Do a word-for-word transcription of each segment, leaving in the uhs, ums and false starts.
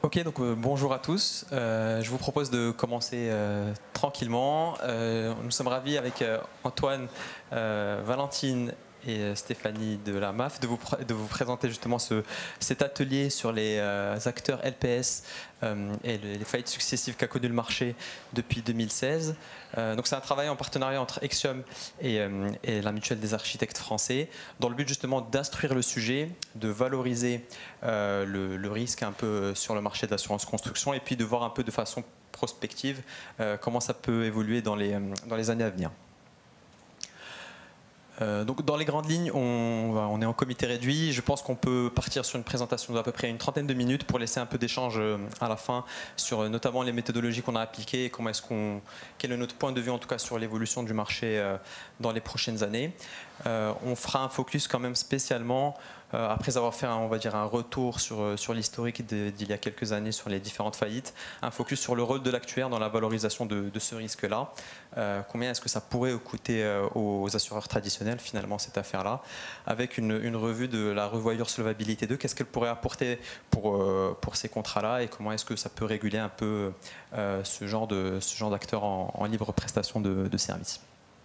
Ok, donc euh, bonjour à tous. Euh, je vous propose de commencer euh, tranquillement. Euh, nous sommes ravis avec euh, Antoine, euh, Valentine et euh, Stéphanie de la M A F de vous, pr- de vous présenter justement ce, cet atelier sur les euh, acteurs L P S euh, et le- les faillites successives qu'a connu le marché depuis deux mille seize. Euh, donc c'est un travail en partenariat entre Exium et, euh, et la Mutuelle des architectes français, dans le but justement d'instruire le sujet, de valoriser euh, le, le risque un peu sur le marché de l'assurance construction et puis de voir un peu de façon prospective euh, comment ça peut évoluer dans les, dans les années à venir. Euh, donc dans les grandes lignes, on, on est en comité réduit. Je pense qu'on peut partir sur une présentation d'à peu près une trentaine de minutes pour laisser un peu d'échange euh, à la fin sur euh, notamment les méthodologies qu'on a appliquées et comment est-ce qu'on, quel est notre point de vue en tout cas sur l'évolution du marché euh, dans les prochaines années. Euh, on fera un focus quand même spécialement euh, après avoir fait un, on va dire un retour sur, sur l'historique d'il y a quelques années sur les différentes faillites, un focus sur le rôle de l'actuaire dans la valorisation de, de ce risque-là. Euh, combien est-ce que ça pourrait coûter euh, aux assureurs traditionnels finalement cette affaire-là, avec une, une revue de la revoyure solvabilité deux, qu'est-ce qu'elle pourrait apporter pour, euh, pour ces contrats-là et comment est-ce que ça peut réguler un peu euh, ce genre de, ce genre d'acteurs en, en libre prestation de, de services.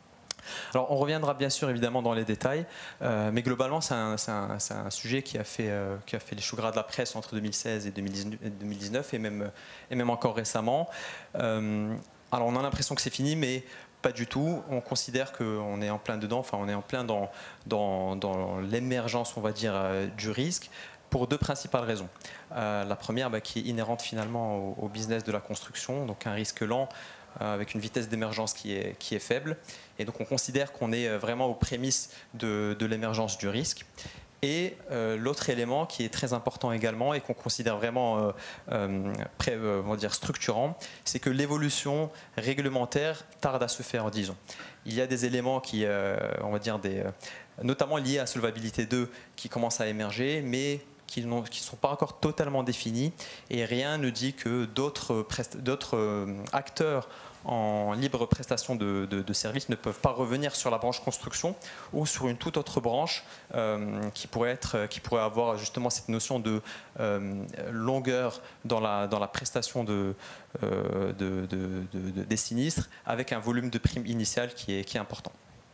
Alors on reviendra bien sûr évidemment dans les détails, euh, mais globalement c'est un, c'est un, c'est un sujet qui a, fait, euh, qui a fait les choux gras de la presse entre deux mille seize et deux mille dix-neuf et même, et même encore récemment. Euh, alors on a l'impression que c'est fini, mais pas du tout. On considère qu'on est en plein dedans, enfin on est en plein dans, dans, dans l'émergence, on va dire, euh, du risque, pour deux principales raisons. Euh, la première, bah, qui est inhérente finalement au, au business de la construction, donc un risque lent, avec une vitesse d'émergence qui est, qui est faible. Et donc on considère qu'on est vraiment aux prémices de, de l'émergence du risque. Et euh, l'autre élément qui est très important également et qu'on considère vraiment euh, euh, pré, euh, on va dire structurant, c'est que l'évolution réglementaire tarde à se faire, disons. Il y a des éléments qui, euh, on va dire, des, notamment liés à Solvabilité deux, qui commencent à émerger, mais qui ne sont pas encore totalement définis et rien ne dit que d'autres d'autres acteurs en libre prestation de, de, de services ne peuvent pas revenir sur la branche construction ou sur une toute autre branche euh, qui, pourrait être, qui pourrait avoir justement cette notion de euh, longueur dans la, dans la prestation de, euh, de, de, de, des sinistres avec un volume de prime initiale qui est, qui est important.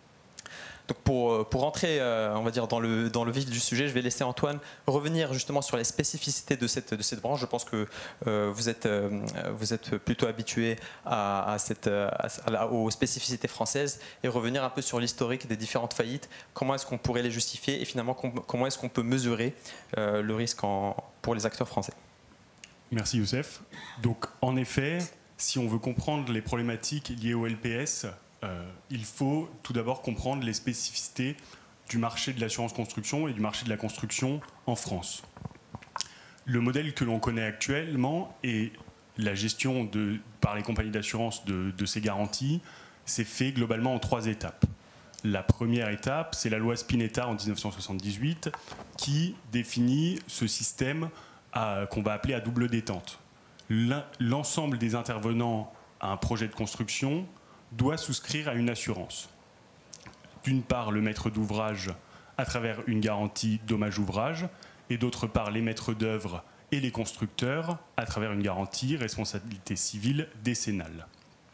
Donc pour, pour rentrer euh, on va dire dans, le, dans le vif du sujet, je vais laisser Antoine revenir justement sur les spécificités de cette, de cette branche. Je pense que euh, vous, êtes, euh, vous êtes plutôt habitué à, à cette, à, à, aux spécificités françaises et revenir un peu sur l'historique des différentes faillites, comment est-ce qu'on pourrait les justifier et finalement comment est-ce qu'on peut mesurer euh, le risque en, pour les acteurs français. Merci Youssef. Donc en effet, si on veut comprendre les problématiques liées au L P S, Euh, il faut tout d'abord comprendre les spécificités du marché de l'assurance construction et du marché de la construction en France. Le modèle que l'on connaît actuellement et la gestion de, par les compagnies d'assurance de, de ces garanties s'est fait globalement en trois étapes. La première étape, c'est la loi Spinetta en dix-neuf cent soixante-dix-huit qui définit ce système à, qu'on va appeler à double détente. L'ensemble des intervenants à un projet de construction doit souscrire à une assurance. D'une part, le maître d'ouvrage à travers une garantie dommage-ouvrage et d'autre part, les maîtres d'œuvre et les constructeurs à travers une garantie responsabilité civile décennale.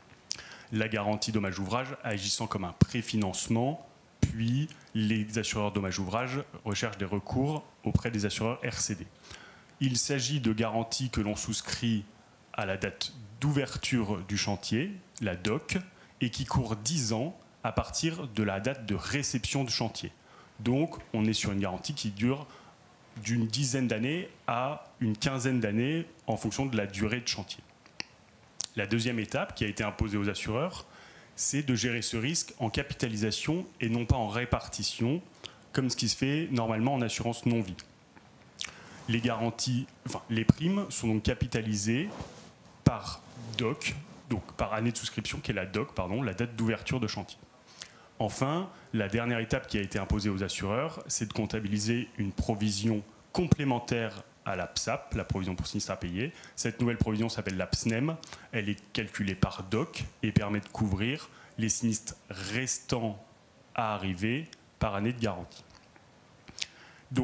La garantie dommage-ouvrage agissant comme un préfinancement, puis les assureurs dommage-ouvrage recherchent des recours auprès des assureurs R C D. Il s'agit de garanties que l'on souscrit à la date d'ouverture du chantier, la D O C, et qui court dix ans à partir de la date de réception du chantier. Donc, on est sur une garantie qui dure d'une dizaine d'années à une quinzaine d'années en fonction de la durée de chantier. La deuxième étape qui a été imposée aux assureurs, c'est de gérer ce risque en capitalisation et non pas en répartition, comme ce qui se fait normalement en assurance non-vie. Les garanties, enfin, les primes sont donc capitalisées par D O C, donc par année de souscription, qui est la D O C, pardon, la date d'ouverture de chantier. Enfin, la dernière étape qui a été imposée aux assureurs, c'est de comptabiliser une provision complémentaire à la P S A P, la provision pour sinistre à payer. Cette nouvelle provision s'appelle la P S N E M. Elle est calculée par D O C et permet de couvrir les sinistres restants à arriver par année de garantie. Donc,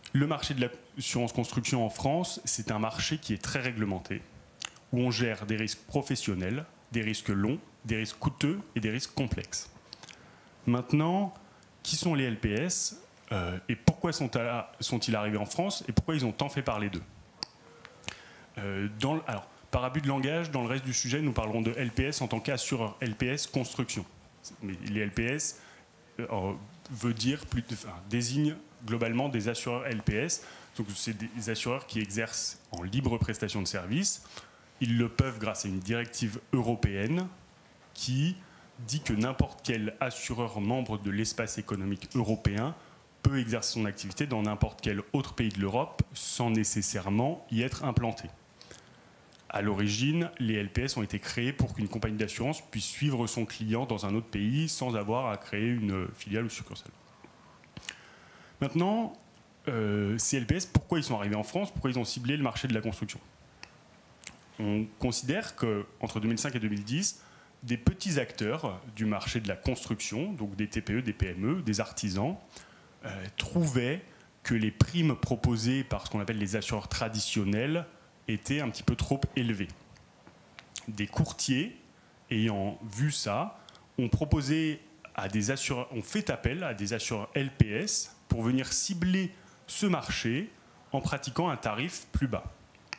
le marché de l'assurance construction en France, c'est un marché qui est très réglementé, où on gère des risques professionnels, des risques longs, des risques coûteux et des risques complexes. Maintenant, qui sont les L P S euh, et pourquoi sont-ils sont-ils arrivés en France et pourquoi ils ont tant fait parler d'eux euh, dans le, alors, par abus de langage, dans le reste du sujet, nous parlerons de L P S en tant qu'assureur L P S construction. Mais les L P S euh, veut dire plus de, enfin, désigne globalement des assureurs L P S. Donc c'est des assureurs qui exercent en libre prestation de services. Ils le peuvent grâce à une directive européenne qui dit que n'importe quel assureur membre de l'espace économique européen peut exercer son activité dans n'importe quel autre pays de l'Europe sans nécessairement y être implanté. À l'origine, les L P S ont été créés pour qu'une compagnie d'assurance puisse suivre son client dans un autre pays sans avoir à créer une filiale ou succursale. Maintenant, euh, ces L P S, pourquoi ils sont arrivés en France? Pourquoi ils ont ciblé le marché de la construction? On considère qu'entre deux mille cinq et deux mille dix, des petits acteurs du marché de la construction, donc des T P E, des P M E, des artisans, euh, trouvaient que les primes proposées par ce qu'on appelle les assureurs traditionnels étaient un petit peu trop élevées. Des courtiers, ayant vu ça, ont proposé à des assureurs, ont fait appel à des assureurs L P S pour venir cibler ce marché en pratiquant un tarif plus bas.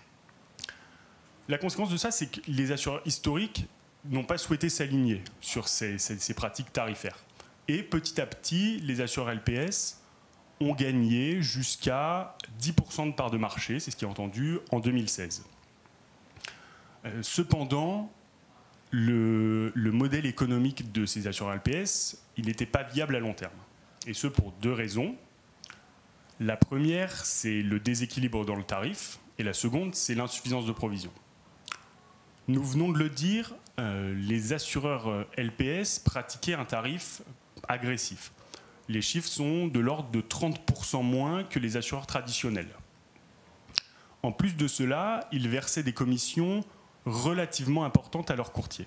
La conséquence de ça, c'est que les assureurs historiques n'ont pas souhaité s'aligner sur ces, ces, ces pratiques tarifaires. Et petit à petit, les assureurs L P S ont gagné jusqu'à dix pour cent de part de marché, c'est ce qui est entendu, en deux mille seize. Euh, cependant, le, le modèle économique de ces assureurs L P S, il n'était pas viable à long terme. Et ce pour deux raisons. La première, c'est le déséquilibre dans le tarif, et la seconde, c'est l'insuffisance de provision. Nous venons de le dire, euh, les assureurs L P S pratiquaient un tarif agressif. Les chiffres sont de l'ordre de trente pour cent moins que les assureurs traditionnels. En plus de cela, ils versaient des commissions relativement importantes à leurs courtiers.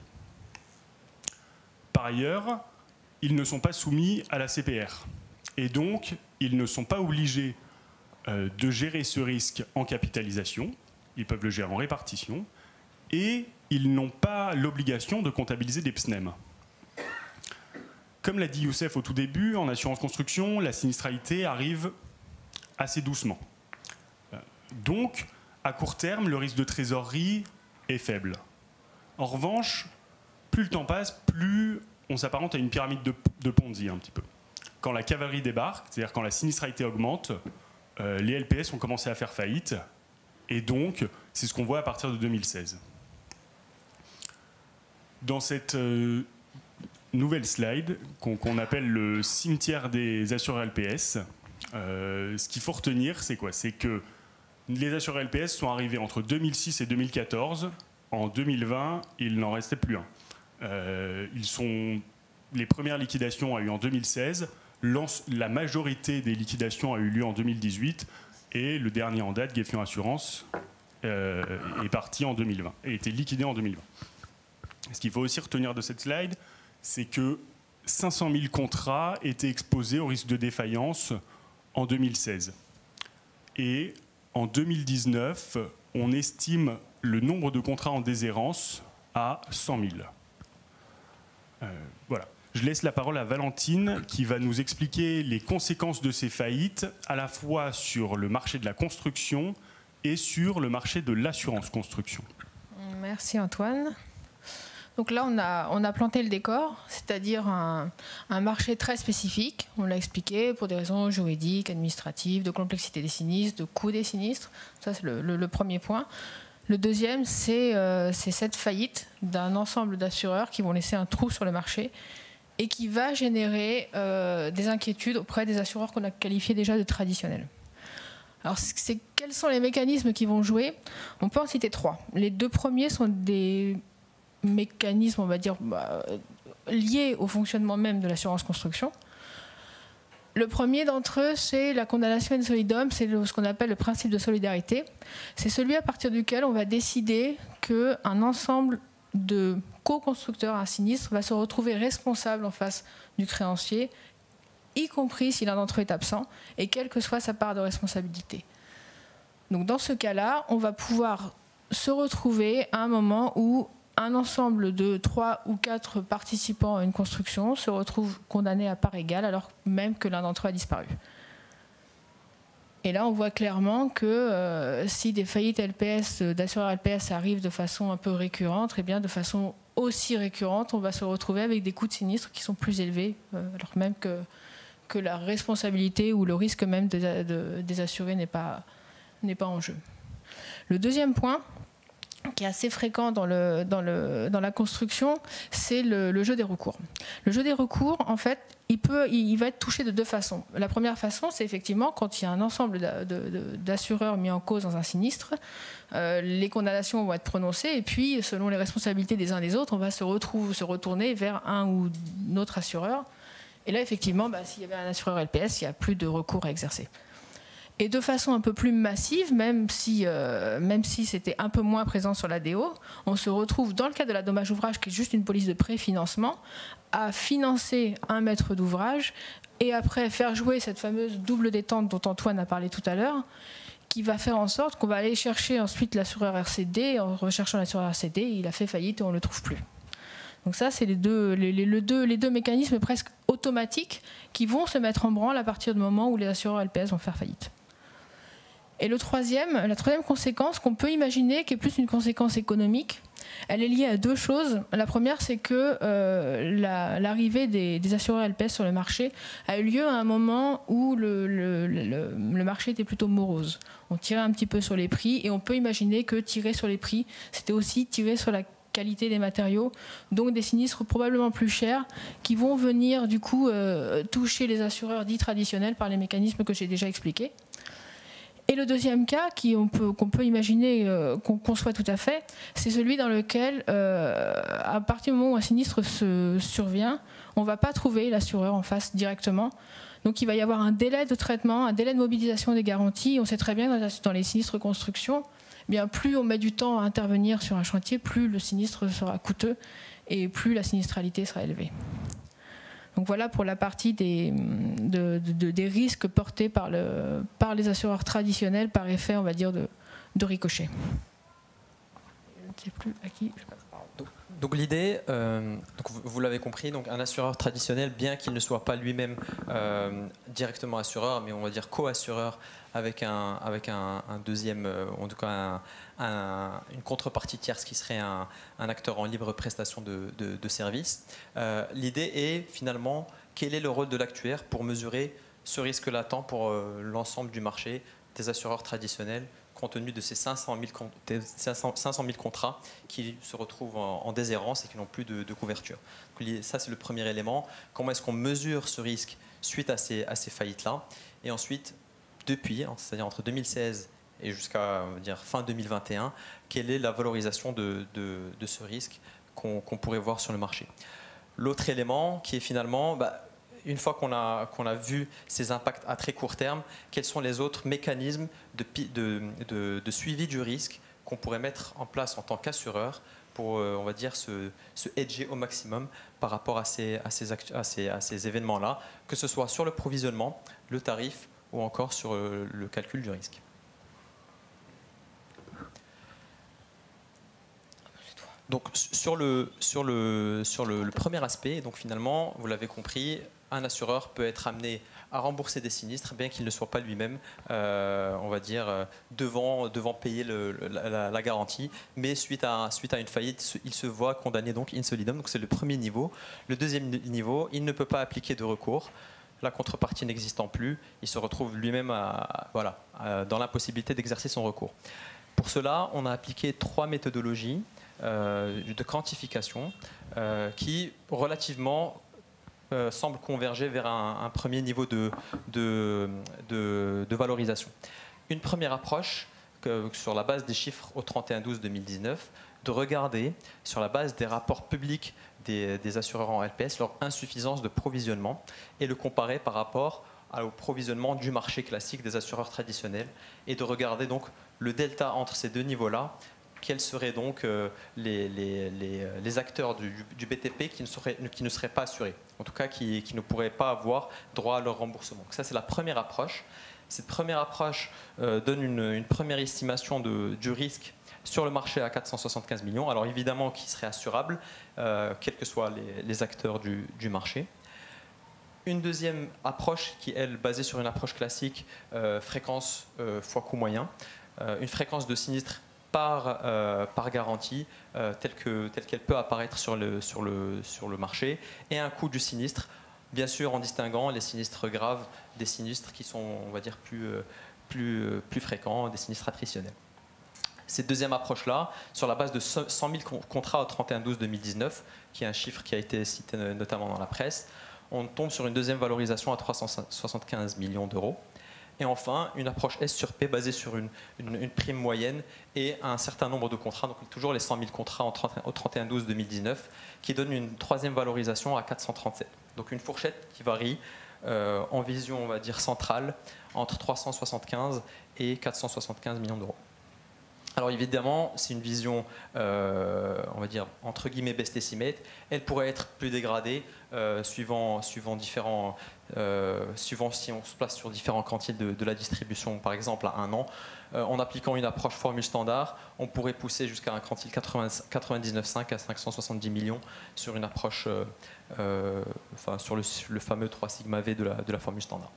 Par ailleurs, ils ne sont pas soumis à la C P R. Et donc, ils ne sont pas obligés euh, de gérer ce risque en capitalisation. Ils peuvent le gérer en répartition. Et ils n'ont pas l'obligation de comptabiliser des P S N E M. Comme l'a dit Youssef au tout début, en assurance construction, la sinistralité arrive assez doucement. Donc, à court terme, le risque de trésorerie est faible. En revanche, plus le temps passe, plus on s'apparente à une pyramide de, de Ponzi un petit peu. Quand la cavalerie débarque, c'est-à-dire quand la sinistralité augmente, euh, les L P S ont commencé à faire faillite. Et donc, c'est ce qu'on voit à partir de deux mille seize. Dans cette euh, nouvelle slide, qu'on qu'on appelle le cimetière des assureurs L P S, euh, ce qu'il faut retenir, c'est quoi? C'est que les assureurs L P S sont arrivés entre deux mille six et deux mille quatorze. En deux mille vingt, il n'en restait plus un. Euh, ils sont, les premières liquidations ont eu en deux mille seize. La majorité des liquidations a eu lieu en deux mille dix-huit. Et le dernier en date, Gefion Assurance, euh, est parti en deux mille vingt, et été liquidé en deux mille vingt. Ce qu'il faut aussi retenir de cette slide, c'est que cinq cent mille contrats étaient exposés au risque de défaillance en deux mille seize. Et en deux mille dix-neuf, on estime le nombre de contrats en déshérence à cent mille. Euh, voilà. Je laisse la parole à Valentine qui va nous expliquer les conséquences de ces faillites, à la fois sur le marché de la construction et sur le marché de l'assurance construction. Merci Antoine. Donc là, on a, on a planté le décor, c'est-à-dire un, un marché très spécifique, on l'a expliqué, pour des raisons juridiques, administratives, de complexité des sinistres, de coût des sinistres. Ça, c'est le, le, le premier point. Le deuxième, c'est euh, cette faillite d'un ensemble d'assureurs qui vont laisser un trou sur le marché et qui va générer euh, des inquiétudes auprès des assureurs qu'on a qualifiés déjà de traditionnels. Alors, c'est, quels sont les mécanismes qui vont jouer? On peut en citer trois. Les deux premiers sont des mécanismes, on va dire, bah, liés au fonctionnement même de l'assurance construction. Le premier d'entre eux, c'est la condamnation in solidum, c'est ce qu'on appelle le principe de solidarité. C'est celui à partir duquel on va décider qu'un ensemble de co-constructeurs à un sinistre va se retrouver responsable en face du créancier y compris si l'un d'entre eux est absent, et quelle que soit sa part de responsabilité. Donc dans ce cas-là, on va pouvoir se retrouver à un moment où un ensemble de trois ou quatre participants à une construction se retrouve condamné à part égale, alors même que l'un d'entre eux a disparu. Et là, on voit clairement que euh, si des faillites L P S, d'assureurs L P S arrivent de façon un peu récurrente, eh bien de façon aussi récurrente, on va se retrouver avec des coûts de sinistre qui sont plus élevés, euh, alors même que, que la responsabilité ou le risque même de, de, des assurés n'est pas, n'est pas en jeu. Le deuxième point, qui est assez fréquent dans, le, dans, le, dans la construction, c'est le, le jeu des recours. Le jeu des recours, en fait, il, peut, il va être touché de deux façons. La première façon, c'est effectivement quand il y a un ensemble d'assureurs mis en cause dans un sinistre, euh, les condamnations vont être prononcées et puis, selon les responsabilités des uns des autres, on va se, retrouver, se retourner vers un ou un autre assureur. Et là, effectivement, bah, s'il y avait un assureur L P S, il n'y a plus de recours à exercer. Et de façon un peu plus massive, même si, euh, même si c'était un peu moins présent sur l'A D O, on se retrouve dans le cas de la dommage ouvrage, qui est juste une police de préfinancement, à financer un maître d'ouvrage et après faire jouer cette fameuse double détente dont Antoine a parlé tout à l'heure, qui va faire en sorte qu'on va aller chercher ensuite l'assureur R C D. En recherchant l'assureur R C D, il a fait faillite et on ne le trouve plus. Donc ça, c'est les deux, les, les, les, deux, les deux mécanismes presque automatiques qui vont se mettre en branle à partir du moment où les assureurs L P S vont faire faillite. Et le troisième, la troisième conséquence qu'on peut imaginer, qui est plus une conséquence économique, elle est liée à deux choses. La première, c'est que euh, la, l'arrivée des, des assureurs L P S sur le marché a eu lieu à un moment où le, le, le, le marché était plutôt morose. On tirait un petit peu sur les prix et on peut imaginer que tirer sur les prix, c'était aussi tirer sur la qualité des matériaux, donc des sinistres probablement plus chers qui vont venir du coup euh, toucher les assureurs dits traditionnels par les mécanismes que j'ai déjà expliqués. Et le deuxième cas qui on peut, qu'on peut imaginer, euh, qu'on conçoit tout à fait, c'est celui dans lequel, euh, à partir du moment où un sinistre se survient, on ne va pas trouver l'assureur en face directement. Donc il va y avoir un délai de traitement, un délai de mobilisation des garanties. On sait très bien que dans les sinistres construction, eh bien, plus on met du temps à intervenir sur un chantier, plus le sinistre sera coûteux et plus la sinistralité sera élevée. Donc voilà pour la partie des, de, de, des risques portés par, le, par les assureurs traditionnels par effet, on va dire, de, de ricochet. Je ne sais plus à qui je passe. Donc, donc l'idée, euh, donc vous, vous l'avez compris, donc un assureur traditionnel, bien qu'il ne soit pas lui-même euh, directement assureur, mais on va dire co-assureur avec un, avec un, un deuxième, euh, en tout cas un, un, une contrepartie tierce qui serait un, un acteur en libre prestation de, de, de services. Euh, l'idée est finalement quel est le rôle de l'actuaire pour mesurer ce risque latent pour euh, l'ensemble du marché des assureurs traditionnels, compte tenu de ces cinq cent mille contrats qui se retrouvent en, en déshérence et qui n'ont plus de, de couverture. Donc, ça, c'est le premier élément. Comment est-ce qu'on mesure ce risque suite à ces, à ces faillites-là? Et ensuite, depuis, c'est-à-dire entre deux mille seize et jusqu'à dire, fin deux mille vingt et un, quelle est la valorisation de, de, de ce risque qu'on qu'on pourrait voir sur le marché? L'autre élément qui est finalement... Bah, une fois qu'on a, qu'on a vu ces impacts à très court terme, quels sont les autres mécanismes de, de, de, de suivi du risque qu'on pourrait mettre en place en tant qu'assureur pour, euh, on va dire, se, se hedger au maximum par rapport à ces, à ces, à ces, à ces événements-là, que ce soit sur le provisionnement, le tarif ou encore sur le, le calcul du risque. Donc sur le, sur le, sur le, le premier aspect, donc finalement, vous l'avez compris, un assureur peut être amené à rembourser des sinistres, bien qu'il ne soit pas lui-même, euh, on va dire, devant, devant payer le, la, la garantie. Mais suite à, suite à une faillite, il se voit condamné donc in solidum. Donc c'est le premier niveau. Le deuxième niveau, il ne peut pas appliquer de recours. La contrepartie n'existant plus, il se retrouve lui-même à, voilà, à, dans l'impossibilité d'exercer son recours. Pour cela, on a appliqué trois méthodologies euh, de quantification euh, qui, relativement, Euh, semble converger vers un, un premier niveau de, de, de, de valorisation. Une première approche, que, sur la base des chiffres au trente et un douze deux mille dix-neuf, de regarder, sur la base des rapports publics des, des assureurs en L P S, leur insuffisance de provisionnement et le comparer par rapport au provisionnement du marché classique des assureurs traditionnels et de regarder donc le delta entre ces deux niveaux-là quels seraient donc euh, les, les, les, les acteurs du, du B T P qui ne, seraient, qui ne seraient pas assurés, en tout cas qui, qui ne pourraient pas avoir droit à leur remboursement. Donc ça, c'est la première approche. Cette première approche euh, donne une, une première estimation de, du risque sur le marché à quatre cent soixante-quinze millions, alors évidemment qui serait assurable, euh, quels que soient les, les acteurs du, du marché. Une deuxième approche qui, elle, basée sur une approche classique, euh, fréquence euh, fois coût moyen, euh, une fréquence de sinistre par, euh, par garantie, euh, telle que, telle qu'elle peut apparaître sur le, sur, le, sur le marché, et un coût du sinistre, bien sûr en distinguant les sinistres graves des sinistres qui sont, on va dire, plus, plus, plus fréquents, des sinistres attritionnels. Cette deuxième approche-là, sur la base de cent mille contrats au trente et un douze deux mille dix-neuf, qui est un chiffre qui a été cité notamment dans la presse, on tombe sur une deuxième valorisation à trois cent soixante-quinze millions d'euros. Et enfin, une approche S sur P basée sur une, une, une prime moyenne et un certain nombre de contrats, donc toujours les cent mille contrats au trente et un douze deux mille dix-neuf, qui donne une troisième valorisation à quatre cent trente-sept. Donc une fourchette qui varie euh, en vision, on va dire, centrale, entre trois cent soixante-quinze et quatre cent soixante-quinze millions d'euros. Alors évidemment, c'est une vision, euh, on va dire, entre guillemets best estimate. Elle pourrait être plus dégradée euh, suivant, suivant, différents, euh, suivant si on se place sur différents quantités de, de la distribution, par exemple à un an. Euh, en appliquant une approche formule standard, on pourrait pousser jusqu'à un quantile quatre-vingt-dix-neuf virgule cinq à cinq cent soixante-dix millions sur une approche, euh, euh, enfin, sur le, le fameux trois sigma V de la, de la formule standard.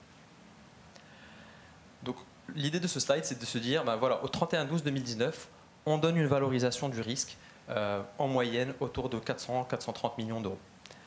Donc, l'idée de ce slide, c'est de se dire, ben voilà, au trente et un douze deux mille dix-neuf, on donne une valorisation du risque euh, en moyenne autour de quatre cents à quatre cent trente millions d'euros.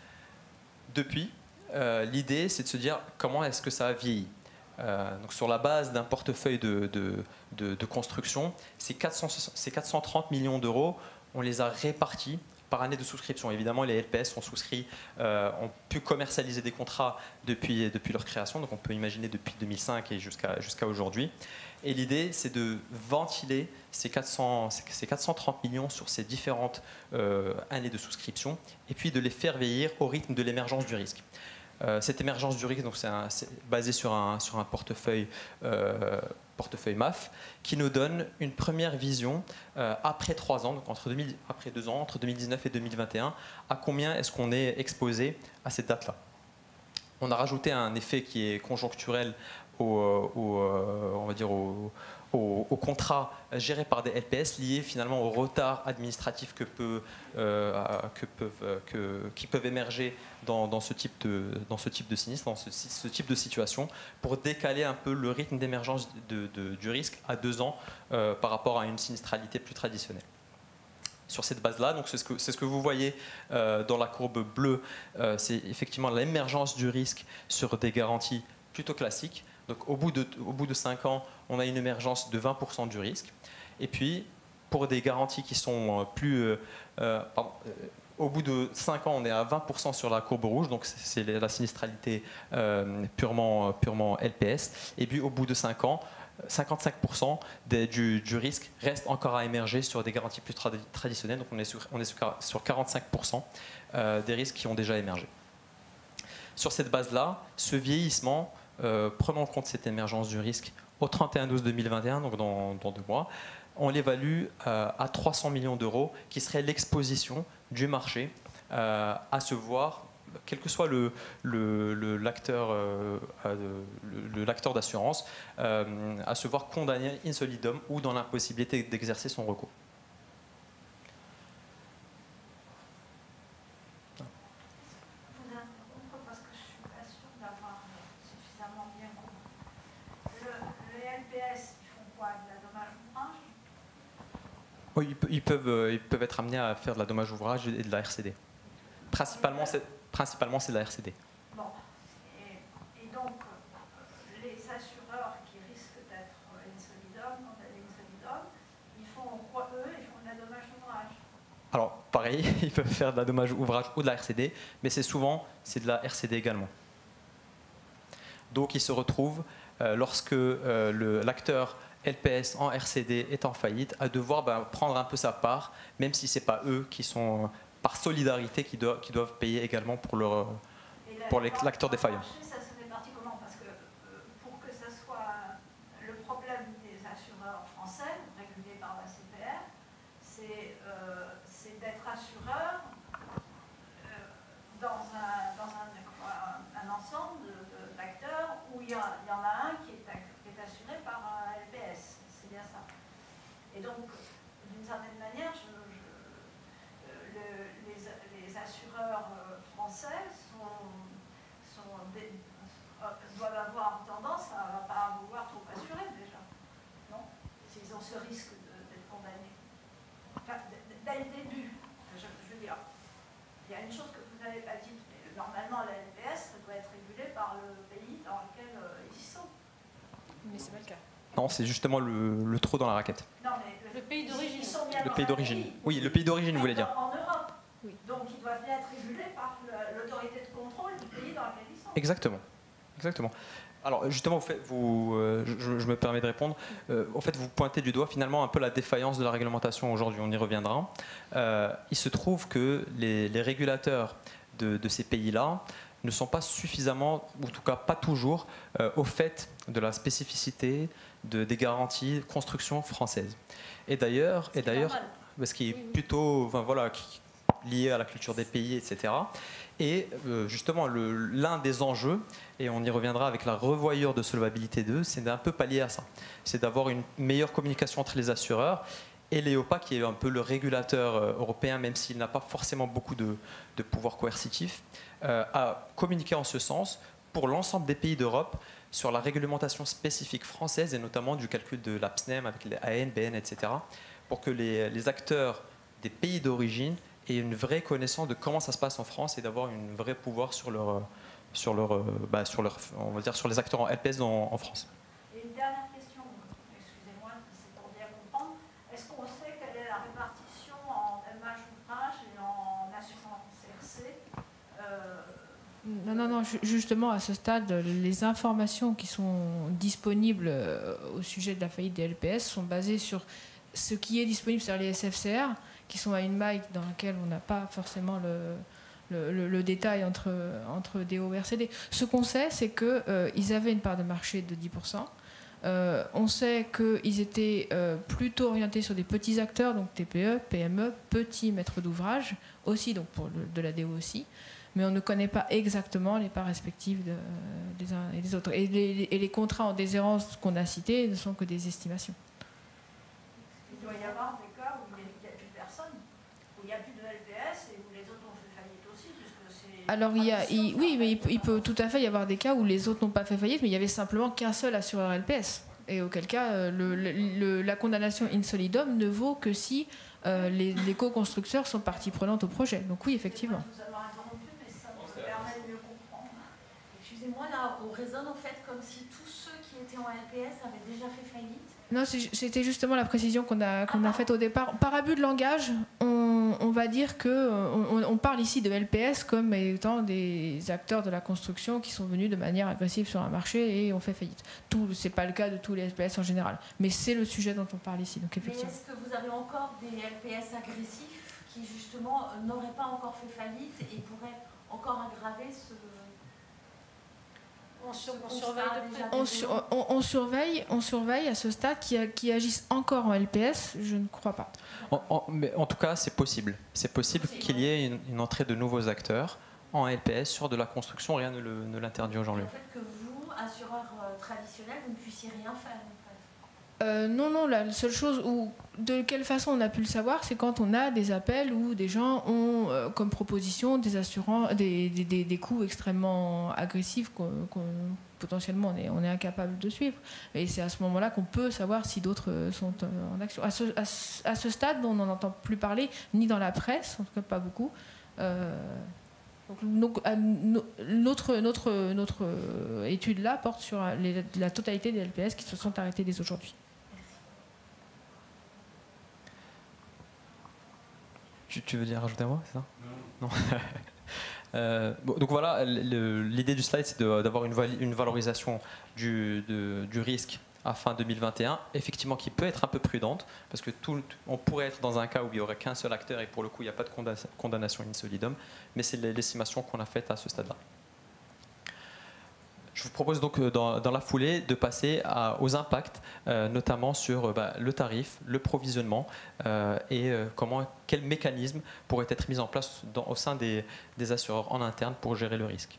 Depuis, euh, l'idée, c'est de se dire comment est-ce que ça a vieilli. Euh, donc sur la base d'un portefeuille de, de, de, de construction, ces quatre cents, ces quatre cent trente millions d'euros, on les a répartis par année de souscription. Évidemment, les L P S ont souscrit, euh, ont pu commercialiser des contrats depuis, depuis leur création, donc on peut imaginer depuis deux mille cinq et jusqu'à jusqu'à aujourd'hui. Et l'idée, c'est de ventiler ces, quatre cents, ces quatre cent trente millions sur ces différentes euh, années de souscription, et puis de les faire vieillir au rythme de l'émergence du risque. Euh, cette émergence du risque, donc c'est, un, c'est basé sur un, sur un portefeuille, euh, portefeuille M A F, qui nous donne une première vision euh, après trois ans, donc entre deux mille, après deux ans, entre deux mille dix-neuf et deux mille vingt et un, à combien est-ce qu'on est exposé à cette date-là. On a rajouté un effet qui est conjoncturel au, au, on va dire au, au, au contrat géré par des L P S liés finalement au retard administratif que peut, euh, que peuvent, que, qui peuvent émerger dans, dans, ce type de, dans ce type de sinistre, dans ce, ce type de situation, pour décaler un peu le rythme d'émergence de, de, du risque à deux ans euh, par rapport à une sinistralité plus traditionnelle. Sur cette base-là, donc c'est ce que, c'est ce que vous voyez euh, dans la courbe bleue, euh, c'est effectivement l'émergence du risque sur des garanties plutôt classiques. Donc au bout de, au bout de cinq ans, on a une émergence de vingt pour cent du risque. Et puis, pour des garanties qui sont plus... Euh, pardon, euh, au bout de cinq ans, on est à vingt pour cent sur la courbe rouge, donc c'est la sinistralité euh, purement, purement L P S. Et puis au bout de cinq ans, cinquante-cinq pour cent des, du, du risque reste encore à émerger sur des garanties plus trad traditionnelles. Donc on est sur, on est sur, sur quarante-cinq pour cent euh, des risques qui ont déjà émergé. Sur cette base-là, ce vieillissement, euh, prenons en compte cette émergence du risque au trente et un douze deux mille vingt et un, donc dans, dans deux mois, on l'évalue euh, à trois cents millions d'euros, qui serait l'exposition du marché euh, à se voir, quel que soit le, le, le, l'acteur, euh, le, l'acteur d'assurance, euh, à se voir condamné in solidum ou dans l'impossibilité d'exercer son recours. Vous interrompre parce que je ne suis pas sûre d'avoir suffisamment bien compris. Le, les L P S, ils font quoi? De la dommage-ouvrage? Oui, ils peuvent, ils peuvent être amenés à faire de la dommage-ouvrage et de la R C D. Principalement, c'est, principalement, c'est de la R C D. Bon. Et, et donc, les assureurs qui risquent d'être insolidum, condamnés insolidum, ils font quoi, eux? Ils font de la dommage-ouvrage. Alors, pareil, ils peuvent faire de la dommage-ouvrage ou de la R C D, mais c'est souvent, c'est de la R C D également. Donc, ils se retrouvent, euh, lorsque euh, le, l'acteur L P S en R C D est en faillite, à devoir ben, prendre un peu sa part, même si ce n'est pas eux qui sont, par solidarité, qui doivent, qui doivent payer également pour, leur, la, pour les, l'acteur défaillant. Marché, ça se répartit comment? Parce que euh, pour que ça soit le problème des assureurs français, régulés par la C P R, c'est pas le cas. Non, c'est justement le, le trou dans la raquette. Non, mais le, Le pays d'origine. ils sont bien Le dans pays un d'origine. pays. Oui, le pays d'origine, vous voulez dire. En Europe. Oui. Donc ils doivent bien être régulés par le- l'autorité de contrôle du pays dans lequel ils sont. Exactement. Exactement. Alors justement, vous faites- vous, euh, je, je me permets de répondre. Euh, en fait, vous pointez du doigt finalement un peu la défaillance de la réglementation aujourd'hui. On y reviendra. Euh, il se trouve que les, les régulateurs de, de ces pays-là ne sont pas suffisamment, ou en tout cas pas toujours, euh, au fait de la spécificité de, des garanties construction françaises. Et d'ailleurs, et d'ailleurs, ce qui est plutôt, enfin, voilà, qui- lié à la culture des pays, et cetera. Et euh, justement, le- l'un des enjeux, et on y reviendra avec la revoyure de solvabilité deux, c'est d'un peu pallier à ça. C'est d'avoir une meilleure communication entre les assureurs et l'E I O P A, qui est un peu le régulateur euh, européen, même s'il n'a pas forcément beaucoup de, de pouvoir coercitif, euh, à communiquer en ce sens pour l'ensemble des pays d'Europe sur la réglementation spécifique française et notamment du calcul de l'A P S N E M avec les A N, B N, et cetera, pour que les, les acteurs des pays d'origine aient une vraie connaissance de comment ça se passe en France et d'avoir un vrai pouvoir sur leur, sur leur, bah, sur leur, on va dire sur les acteurs en L P S en, en France. Et une dernière question, excusez-moi, c'est pour bien comprendre. Est-ce qu'on sait quelle est la répartition en M H ouvrage et en assurance C R C euh, Non, non, non, ju- justement, à ce stade, les informations qui sont disponibles euh, au sujet de la faillite des L P S sont basées sur ce qui est disponible sur les S F C R, qui sont à une maille dans laquelle on n'a pas forcément le, le, le- le détail entre, entre D O et R C D. Ce qu'on sait, c'est qu'ils euh, ils avaient une part de marché de dix pour cent. Euh, on sait qu'ils étaient euh, plutôt orientés sur des petits acteurs, donc T P E, P M E, petits maîtres d'ouvrage, aussi, donc pour le- de la D O aussi. Mais on ne connaît pas exactement les parts respectives de- des uns et des autres. Et les, et les contrats en déshérence qu'on a cités ne sont que des estimations. Il doit y avoir des cas où il n'y a, a plus personne, où il n'y a plus de L P S et où les autres ont fait faillite aussi, puisque c'est... Alors, il y a, il- oui, mais il peut, il peut tout à fait y avoir des cas où les autres n'ont pas fait faillite, mais il y avait simplement qu'un seul assureur L P S. Et auquel cas, euh, le- le- le- la condamnation in solidum ne vaut que si euh, les, les co-constructeurs sont partie prenante au projet. Donc oui, effectivement. Je vous avoir interrompu, mais ça me permet de mieux comprendre. Excusez-moi, là, on raisonne en fait comme si tous ceux qui étaient en L P S avaient déjà fait faillite. Non, c'est- c'était justement la précision qu'on a, qu'on a faite au départ. Par abus de langage, on, on va dire que euh, on, on parle ici de L P S comme étant des acteurs de la construction qui sont venus de manière agressive sur un marché et ont fait faillite. Tout, c'est pas le cas de tous les L P S en général, mais c'est le sujet dont on parle ici. Donc Mais effectivement. est-ce que vous avez encore des L P S agressifs qui justement euh, n'auraient pas encore fait faillite et pourraient encore aggraver ce... On, sur, on constat surveille de déjà près. On, des sur- éléments on- on surveille, on surveille à ce stade qui, a- qui agissent encore en L P S. Je ne crois pas. En, en- mais en tout cas, c'est possible. C'est possible qu'il y ait une, une entrée de nouveaux acteurs en L P S sur de la construction. Rien ne le- ne l'interdit aujourd'hui. Le fait que vous, assureur euh, traditionnel, vous ne puissiez rien faire en fait. Euh, non, non, la seule chose où, de quelle façon on a pu le savoir, c'est quand on a des appels où des gens ont euh, comme proposition des assurances, des, des, des, des coûts extrêmement agressifs qu'on, qu'on- potentiellement on est, on est incapable de suivre. Et c'est à ce moment-là qu'on peut savoir si d'autres euh, sont euh, en action. À ce, à ce- à ce stade, on n'en entend plus parler, ni dans la presse, en tout cas pas beaucoup. Euh, donc, donc, à no- notre, notre, notre euh, étude là porte sur les- la totalité des L P S qui se sont arrêtés dès aujourd'hui. Tu, tu veux dire rajouter un mot, c'est ça? Non. Euh, bon, donc voilà, le- l'idée du slide, c'est de- d'avoir une, vali- une valorisation du, de- du risque à fin deux mille vingt et un, effectivement qui peut être un peu prudente, parce que tout, on pourrait être dans un cas où il n'y aurait qu'un seul acteur et pour le coup il n'y a pas de conda- condamnation in solidum, mais c'est l'estimation qu'on a faite à ce stade-là. Je vous propose donc euh, dans, dans la foulée de passer à- aux impacts, euh, notamment sur euh, bah, le tarif, le provisionnement euh, et euh, comment, quel mécanisme pourrait être mis en place dans- au sein des, des assureurs en interne pour gérer le risque.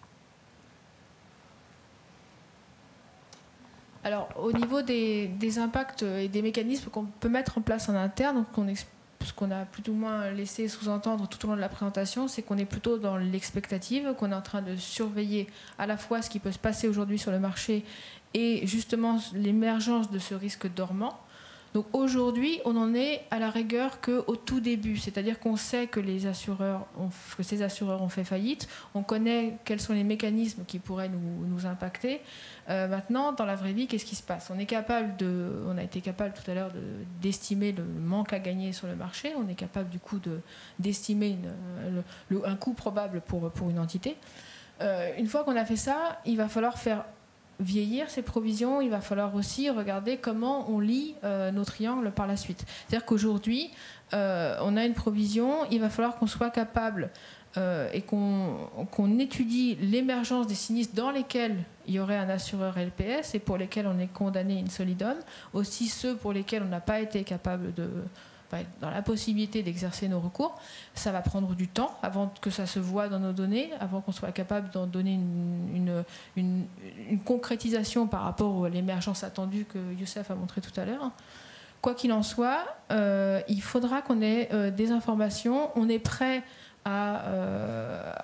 Alors, au niveau des, des impacts et des mécanismes qu'on peut mettre en place en interne, donc on ex- ce qu'on a plus ou moins laissé sous-entendre tout au long de la présentation, c'est qu'on est plutôt dans l'expectative, qu'on est en train de surveiller à la fois ce qui peut se passer aujourd'hui sur le marché et justement l'émergence de ce risque dormant. Donc aujourd'hui, on en est à la rigueur qu'au tout début, c'est-à-dire qu'on sait que, les assureurs ont, que ces assureurs ont fait faillite, on connaît quels sont les mécanismes qui pourraient nous, nous impacter. Euh, maintenant, dans la vraie vie, qu'est-ce qui se passe ? On est capable de, on a été capable tout à l'heure de, d'estimer le manque à gagner sur le marché, on est capable du coup de, d'estimer une, le, le, un coût probable pour, pour une entité. Euh, une fois qu'on a fait ça, il va falloir faire vieillir ces provisions, il va falloir aussi regarder comment on lit euh, nos triangles par la suite. C'est-à-dire qu'aujourd'hui, euh, on a une provision, il va falloir qu'on soit capable euh, et qu'on, qu'on étudie l'émergence des sinistres dans lesquels il y aurait un assureur L P S et pour lesquels on est condamné in solidum, aussi ceux pour lesquels on n'a pas été capable de... dans la possibilité d'exercer nos recours. Ça va prendre du temps avant que ça se voie dans nos données, avant qu'on soit capable d'en donner une, une, une, une concrétisation par rapport à l'émergence attendue que Youssef a montré tout à l'heure. Quoi qu'il en soit, euh, il faudra qu'on ait euh, des informations. On est prêt à, euh,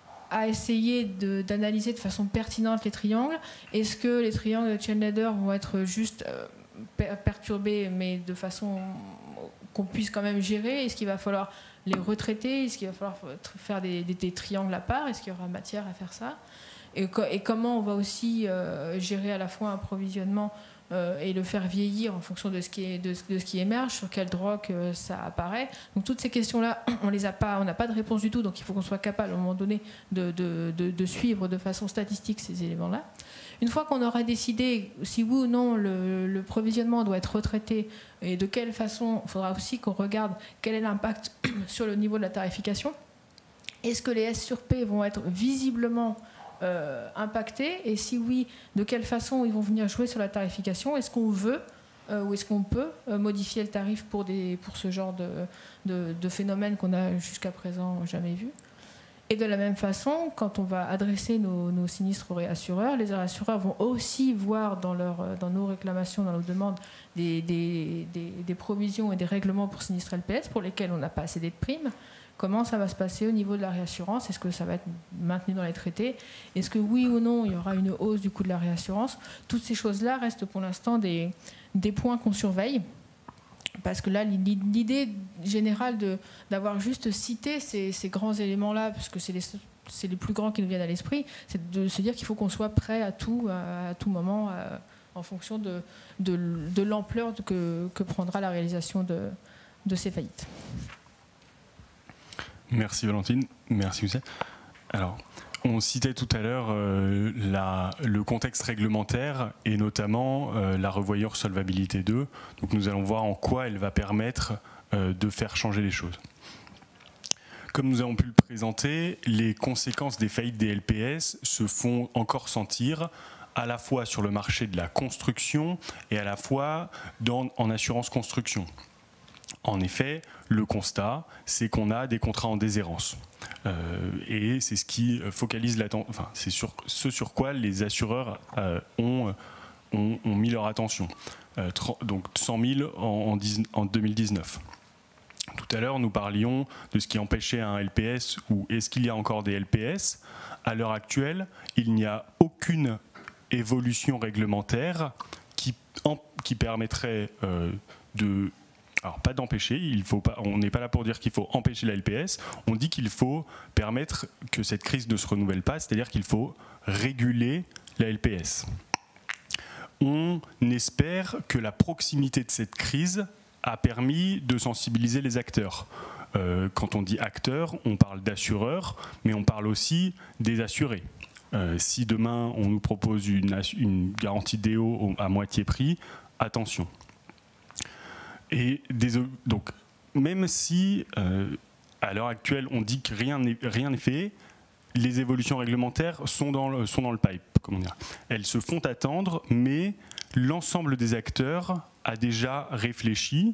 à essayer de, d'analyser de façon pertinente les triangles. Est-ce que les triangles de Chain-Leader vont être juste euh, per- perturbés, mais de façon qu'on puisse quand même gérer? Est-ce qu'il va falloir les retraiter? Est-ce qu'il va falloir faire des, des, des triangles à part? Est-ce qu'il y aura matière à faire ça? et, et comment on va aussi euh, gérer à la fois un approvisionnement euh, et le faire vieillir en fonction de ce qui, est, de, de ce qui émerge, sur quelle drogue euh, ça apparaît. Donc toutes ces questions-là, on les a pas, on n'a pas de réponse du tout, donc il faut qu'on soit capable à un moment donné de, de, de, de suivre de façon statistique ces éléments-là. Une fois qu'on aura décidé si oui ou non le, le provisionnement doit être retraité et de quelle façon, il faudra aussi qu'on regarde quel est l'impact sur le niveau de la tarification. Est-ce que les S sur P vont être visiblement euh, impactés? Et si oui, de quelle façon ils vont venir jouer sur la tarification? Est-ce qu'on veut euh, ou est-ce qu'on peut euh, modifier le tarif pour, des, pour ce genre de, de, de phénomène qu'on n'a jusqu'à présent jamais vu? Et de la même façon, quand on va adresser nos, nos sinistres aux réassureurs, les réassureurs vont aussi voir dans, leur, dans nos réclamations, dans nos demandes, des, des, des, des provisions et des règlements pour sinistres L P S pour lesquels on n'a pas assez de primes. Comment ça va se passer au niveau de la réassurance? Est-ce que ça va être maintenu dans les traités? Est-ce que oui ou non, il y aura une hausse du coût de la réassurance? Toutes ces choses-là restent pour l'instant des, des points qu'on surveille. Parce que là, l'idée générale de, d'avoir juste cité ces, ces grands éléments-là, parce que c'est les, c'est les plus grands qui nous viennent à l'esprit, c'est de se dire qu'il faut qu'on soit prêt à tout, à, à tout moment, à, en fonction de, de, de l'ampleur que, que prendra la réalisation de, de ces faillites. Merci Valentine, merci Youssef. Alors, on citait tout à l'heure euh, la, le contexte réglementaire et notamment euh, la revoyure solvabilité deux. Donc nous allons voir en quoi elle va permettre euh, de faire changer les choses. Comme nous avons pu le présenter, les conséquences des faillites des L P S se font encore sentir à la fois sur le marché de la construction et à la fois dans, en assurance construction. En effet, le constat, c'est qu'on a des contrats en déshérence. Euh, et c'est ce qui focalise l'attention, enfin, c'est sur ce sur quoi les assureurs euh, ont, ont, ont mis leur attention. Euh, donc cent mille en, en, en deux mille dix-neuf. Tout à l'heure, nous parlions de ce qui empêchait un L P S ou est-ce qu'il y a encore des L P S. À l'heure actuelle, il n'y a aucune évolution réglementaire qui, en, qui permettrait euh, de... Alors, pas d'empêcher, il faut pas, on n'est pas là pour dire qu'il faut empêcher la L P S, on dit qu'il faut permettre que cette crise ne se renouvelle pas, c'est-à-dire qu'il faut réguler la L P S. On espère que la proximité de cette crise a permis de sensibiliser les acteurs. Euh, quand on dit acteurs, on parle d'assureurs, mais on parle aussi des assurés. Euh, si demain on nous propose une, une garantie D O à moitié prix, attention. Et des, donc, même si, euh, à l'heure actuelle, on dit que rien n'est, rien n'est fait, les évolutions réglementaires sont dans le, sont dans le pipe. Comment dire. Elles se font attendre, mais l'ensemble des acteurs a déjà réfléchi.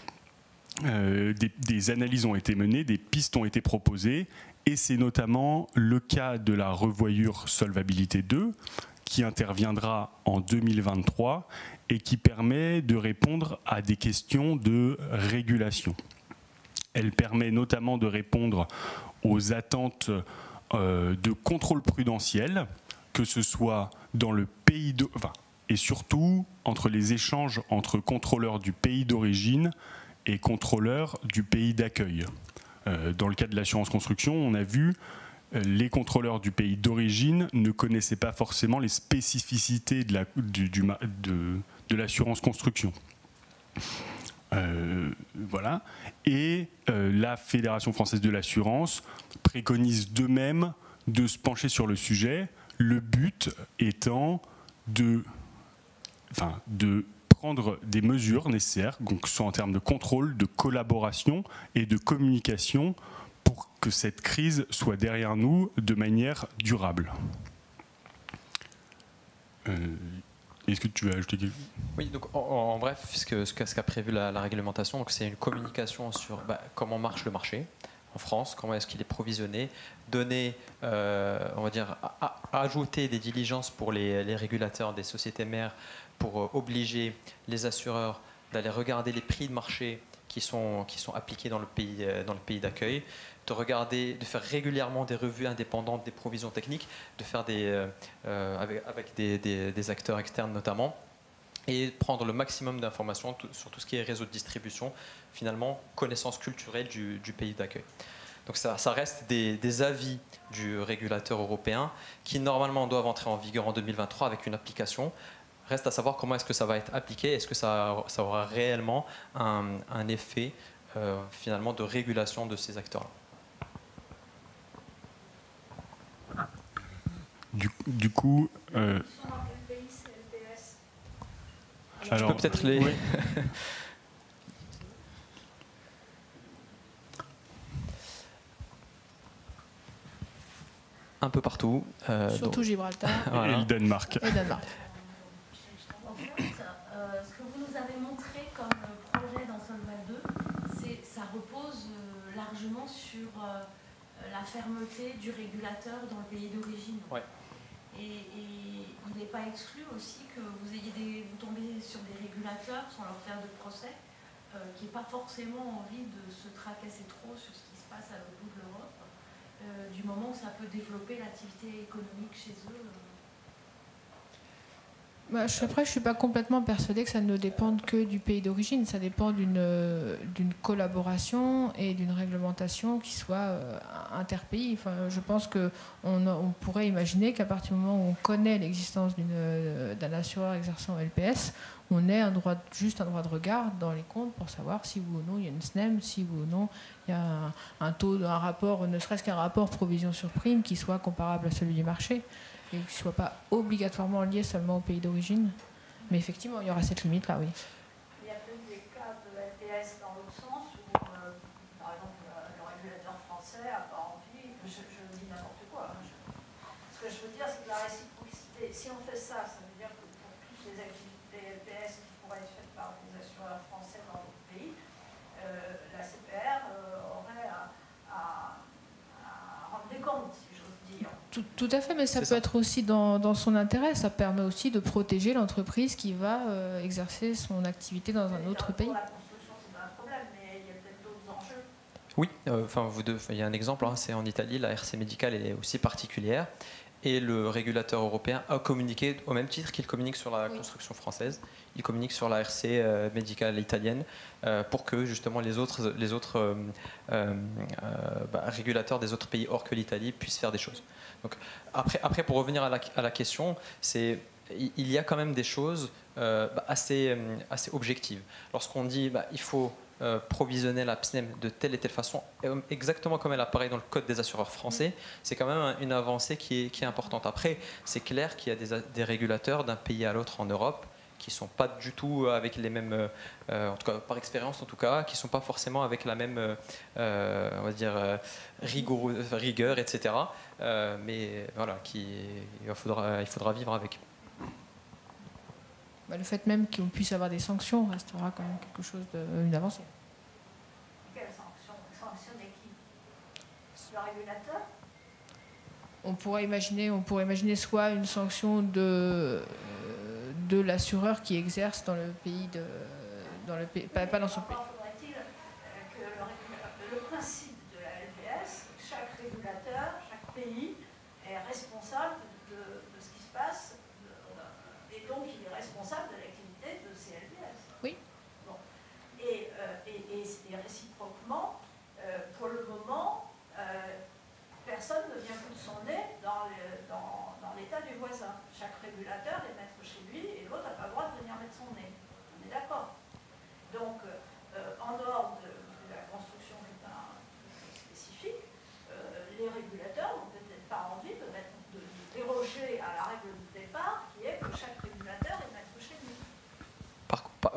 Euh, des, des analyses ont été menées, des pistes ont été proposées, et c'est notamment le cas de la revoyure solvabilité deux, qui interviendra en deux mille vingt-trois et qui permet de répondre à des questions de régulation. Elle permet notamment de répondre aux attentes euh, de contrôle prudentiel, que ce soit dans le pays de, enfin, et surtout entre les échanges entre contrôleurs du pays d'origine et contrôleurs du pays d'accueil. Euh, dans le cas de l'assurance construction, on a vu euh, les contrôleurs du pays d'origine ne connaissaient pas forcément les spécificités de la, du, du, de, de l'assurance construction. Euh, voilà. Et euh, la Fédération française de l'assurance préconise d'eux-mêmes de se pencher sur le sujet, le but étant de, enfin, de prendre des mesures nécessaires, donc que ce soit en termes de contrôle, de collaboration et de communication pour que cette crise soit derrière nous de manière durable. Euh, Est-ce que tu veux ajouter quelque chose ? Oui, donc en, en bref, ce qu'a ce qu'a prévu la, la réglementation, c'est une communication sur bah, comment marche le marché en France, comment est-ce qu'il est provisionné, donner, euh, on va dire, à, à ajouter des diligences pour les, les régulateurs des sociétés mères pour euh, obliger les assureurs d'aller regarder les prix de marché qui sont, qui sont appliqués dans le pays, euh, dans le pays d'accueil, de regarder, de faire régulièrement des revues indépendantes des provisions techniques, de faire des, euh, avec, avec des, des, des acteurs externes notamment, et prendre le maximum d'informations tout, sur tout ce qui est réseau de distribution, finalement connaissance culturelle du, du pays d'accueil. Donc ça, ça reste des, des avis du régulateur européen qui normalement doivent entrer en vigueur en deux mille vingt-trois avec une application. Reste à savoir comment est-ce que ça va être appliqué, est-ce que ça, ça aura réellement un, un effet euh, finalement de régulation de ces acteurs-là. Du, du coup, euh, alors, je peux peut-être les... Oui. un peu partout. Euh, Surtout donc... Gibraltar voilà. Et le Danemark. Et Danemark. En fait, euh, ce que vous nous avez montré comme projet dans Solval deux, c'est, ça repose euh, largement sur euh, la fermeté du régulateur dans le pays d'origine. Ouais. Et, et il n'est pas exclu aussi que vous ayez des, vous tombez sur des régulateurs sans leur faire de procès, euh, qui n'aient pas forcément envie de se tracasser trop sur ce qui se passe à l'autre bout de l'Europe, euh, du moment où ça peut développer l'activité économique chez eux. Euh. Bah, je, après, je ne suis pas complètement persuadée que ça ne dépende que du pays d'origine. Ça dépend d'une, d'une collaboration et d'une réglementation qui soit euh, interpays. Enfin, je pense qu'on on pourrait imaginer qu'à partir du moment où on connaît l'existence d'une, d'un assureur exerçant en L P S, on ait un droit, juste un droit de regard dans les comptes pour savoir si oui ou non il y a une S N E M, si oui ou non il y a un, un taux, un rapport, ne serait-ce qu'un rapport provision sur prime qui soit comparable à celui du marché. Et qui ne soit pas obligatoirement lié seulement au pays d'origine. Mais effectivement, il y aura cette limite-là, oui. Il y a peut-être des cas de L P S dans l'autre sens où, euh, par exemple, le régulateur français n'a pas envie, je, je dis n'importe quoi. Hein, je, ce que je veux dire, c'est que la réciprocité, si on fait ça, ça veut dire que pour toutes les activités L P S qui pourraient être faites par des assureurs français dans d'autres pays, euh, la C P R euh, aurait à, à, à rendre des comptes, si j'ose dire. Tout, tout à fait, mais ça C'est peut ça. être aussi dans, dans son intérêt. Ça permet aussi de protéger l'entreprise qui va euh, exercer son activité dans un autre pays. Pour la construction, c'est pas un problème, mais il y a peut-être d'autres enjeux. Oui, enfin, euh, vous deux, il y a un exemple, hein, c'est en Italie, la R C médicale elle est aussi particulière. Et le régulateur européen a communiqué, au même titre qu'il communique sur la Oui. construction française, il communique sur la R C euh, médicale italienne euh, pour que justement les autres, les autres euh, euh, bah, régulateurs des autres pays hors que l'Italie puissent faire des choses. Donc, après, après, pour revenir à la, à la question, c'est, il y a quand même des choses euh, bah, assez, assez objectives. Lorsqu'on dit bah, il faut Euh, provisionner la P S N E M de telle et telle façon, exactement comme elle apparaît dans le code des assureurs français, c'est quand même une avancée qui est, qui est importante. Après, c'est clair qu'il y a des, des régulateurs d'un pays à l'autre en Europe qui ne sont pas du tout avec les mêmes, euh, en tout cas par expérience en tout cas, qui ne sont pas forcément avec la même, euh, on va dire, euh, rigoureux, rigueur, et cetera. Euh, mais voilà, qui, il, faudra, il faudra vivre avec. Bah, le fait même qu'on puisse avoir des sanctions restera quand même quelque chose d'une avancée. Quelle sanction? Sanctionner qui? Le régulateur? On pourrait imaginer, on pourrait imaginer soit une sanction de, de l'assureur qui exerce dans le pays de, dans le pays, pas, pas dans son pays. Faudrait-il que le, régulateur, le principe de la L P S, chaque régulateur, chaque pays est responsable de, de ce qui se passe, et donc il est responsable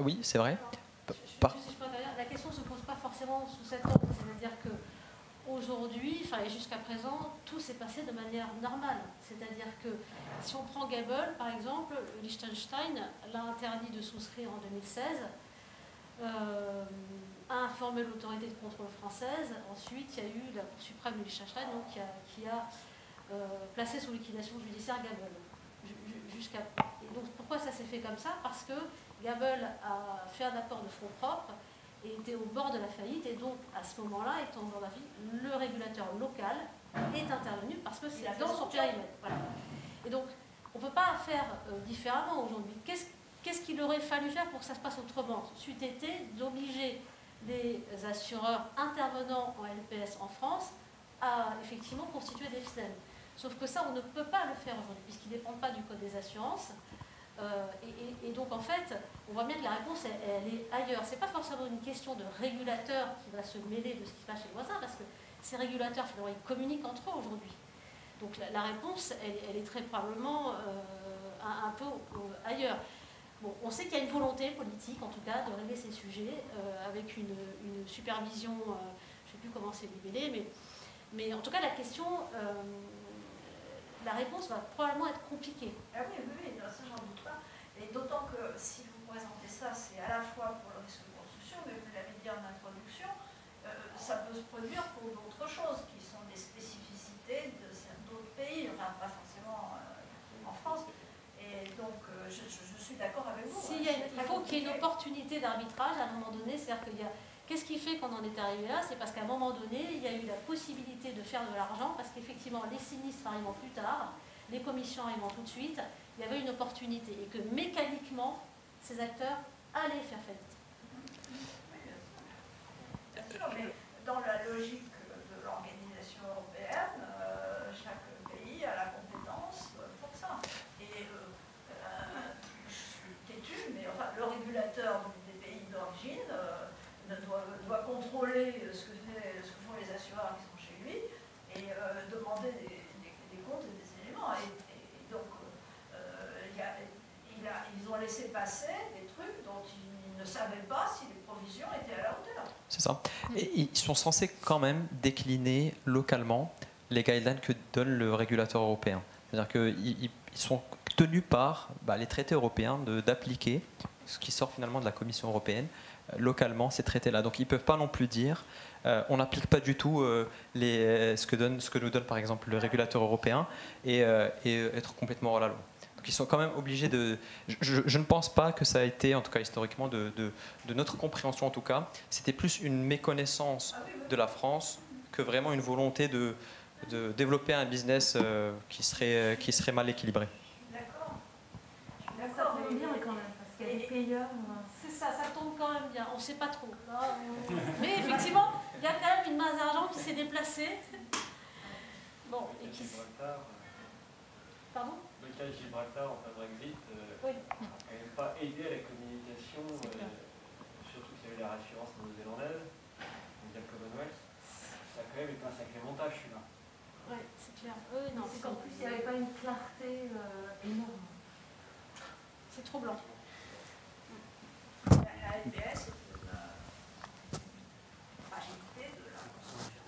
oui, c'est vrai. Je, je, Par... je, je, je, la question ne se pose pas forcément sous cet angle, c'est-à-dire que aujourd'hui, enfin et jusqu'à présent, tout s'est passé de manière normale. C'est-à-dire que si on prend Gable, par exemple, Liechtenstein l'a interdit de souscrire en deux mille seize, euh, a informé l'autorité de contrôle française. Ensuite, il y a eu la Cour suprême de Liechtenstein donc, qui a, qui a euh, placé sous liquidation judiciaire Gable. Jusqu'à... Et donc pourquoi ça s'est fait comme ça? Parce que Gable a fait un apport de fonds propres et était au bord de la faillite, et donc à ce moment-là, étant au bord de la faillite, le régulateur local est intervenu parce que c'est dans son périmètre. Voilà. Et donc, on ne peut pas faire euh, différemment aujourd'hui. Qu'est-ce, qu'est-ce qu'il aurait fallu faire pour que ça se passe autrement? C'eût été d'obliger les assureurs intervenant en L P S en France à effectivement constituer des F S N E M. Sauf que ça, on ne peut pas le faire aujourd'hui, puisqu'il ne dépend pas du Code des assurances. Euh, et, et, et donc, en fait, on voit bien que la réponse, elle, elle est ailleurs. Ce n'est pas forcément une question de régulateur qui va se mêler de ce qui se passe chez le voisin, parce que ces régulateurs, finalement, ils communiquent entre eux aujourd'hui. Donc, la, la réponse, elle, elle est très probablement euh, un, un peu euh, ailleurs. Bon, on sait qu'il y a une volonté politique, en tout cas, de régler ces sujets, euh, avec une, une supervision, euh, je ne sais plus comment c'est libellé, mais, mais en tout cas, la question... Euh, la réponse va probablement être compliquée. Ah oui, oui, oui, ça j'en doute pas. Et d'autant que si vous présentez ça, c'est à la fois pour le risque de construction, mais vous l'avez dit en introduction, euh, ça peut se produire pour d'autres choses qui sont des spécificités de d'autres pays, enfin pas forcément euh, en France. Et donc euh, je, je, je suis d'accord avec vous. Si hein, y a, il faut qu'il y ait une compliqué. opportunité d'arbitrage à un moment donné, c'est-à-dire qu'il y a... Qu'est-ce qui fait qu'on en est arrivé là? C'est parce qu'à un moment donné, il y a eu la possibilité de faire de l'argent, parce qu'effectivement, les sinistres arrivant plus tard, les commissions arrivant tout de suite, il y avait une opportunité. Et que mécaniquement, ces acteurs allaient faire faillite. Bien sûr, mais dans la logique de l'organisation européenne, euh, chaque pays a la compétence pour ça. Et euh, euh, je suis têtue, mais enfin, le régulateur des pays d'origine... Euh, Doit, doit contrôler ce que, fait, ce que font les assureurs qui sont chez lui et euh, demander des, des, des comptes et des éléments. Et, et donc, euh, il y a, il a, ils ont laissé passer des trucs dont ils ne savaient pas si les provisions étaient à la hauteur. C'est ça. Et ils sont censés quand même décliner localement les guidelines que donne le régulateur européen. C'est-à-dire qu'ils sont tenus par bah, les traités européens de, d'appliquer ce qui sort finalement de la Commission européenne localement ces traités-là. Donc ils ne peuvent pas non plus dire euh, on n'applique pas du tout euh, les, ce, que donne, ce que nous donne par exemple le régulateur européen et, euh, et être complètement hors la loi. Donc ils sont quand même obligés de... Je, je ne pense pas que ça a été, en tout cas historiquement, de, de, de notre compréhension en tout cas, c'était plus une méconnaissance de la France que vraiment une volonté de, de développer un business euh, qui, serait, qui serait mal équilibré. D'accord. Ça tombe bien quand même, parce qu'il y a des payeurs... Ça, ça tombe quand même bien, on ne sait pas trop. Là, on... Mais effectivement, il y a quand même une masse d'argent qui s'est déplacée. Bon, et qui... Pardon? Le cas de Gibraltar en fin de Brexit euh, oui. n'a quand même pas aidé à la communication, euh, surtout qu'il y avait la réassurance néo-zélandaise, donc il y a le Commonwealth. Ça a quand même été un sacré montage celui-là. Oui, c'est clair. Euh, non, c'est qu'en plus, il n'y avait pas une clarté euh, énorme. C'est trop blanc. La L P S, c'est une fragilité de la construction.